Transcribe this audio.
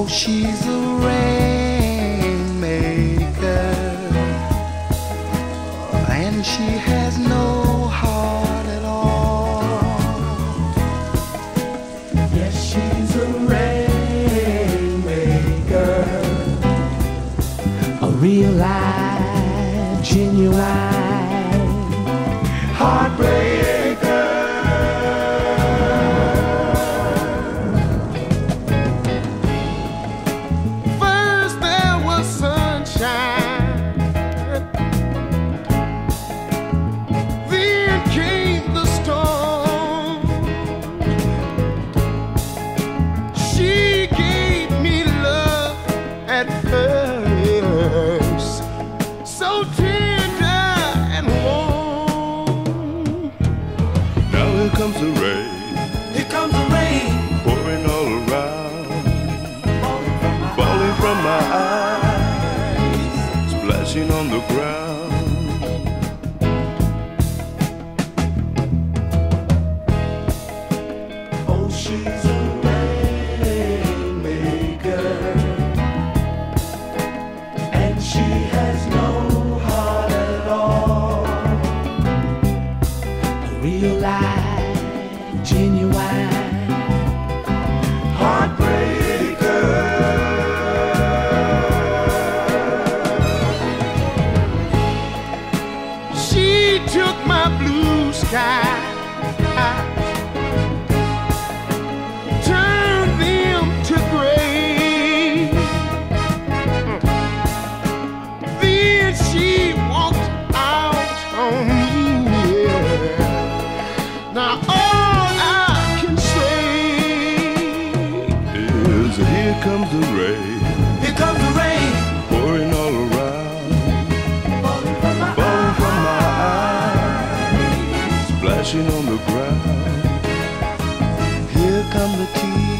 Oh, she's a rainmaker, and she has no heart at all. Yes, she's a rainmaker, a real live, genuine heartbreaker. First there was sunshine, then came the storm. She gave me love at first, so tender and warm. Now here comes the rain, Here comes the rain, pouring all around, falling from my eyes, splashing on the ground. oh, she's a rainmaker, and she has no heart at all. A real live, genuine heartbreaker. She took my blue sky, turned them to gray. Then she walked out on me. Now all I can say Is here comes the rain, Here comes the rain, pouring all around, falling from my falling from my eyes, splashing on the ground. here come the tears.